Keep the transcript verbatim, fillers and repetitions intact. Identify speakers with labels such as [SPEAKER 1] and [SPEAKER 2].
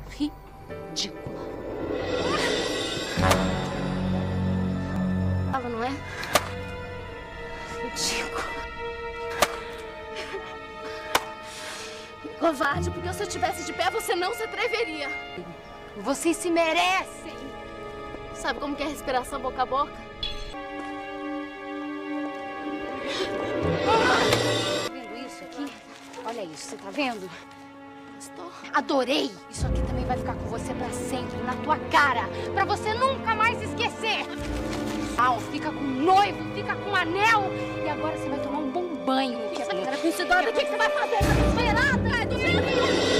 [SPEAKER 1] ridícula. Fala, não é? Ridícula. Covarde, porque se eu estivesse de pé, você não se atreveria. Vocês se merecem. Sabe como que é a respiração boca a boca?
[SPEAKER 2] Tá vendo isso aqui? Olha isso, você tá vendo?
[SPEAKER 1] Estou.
[SPEAKER 2] Adorei! Isso aqui também vai ficar com você pra sempre, na tua cara, pra você nunca mais esquecer! Ah, fica com noivo, fica com anel, e agora você vai tomar um bom banho.
[SPEAKER 1] Isso aqui era com esse dó, o que você vai fazer? Tá desesperada?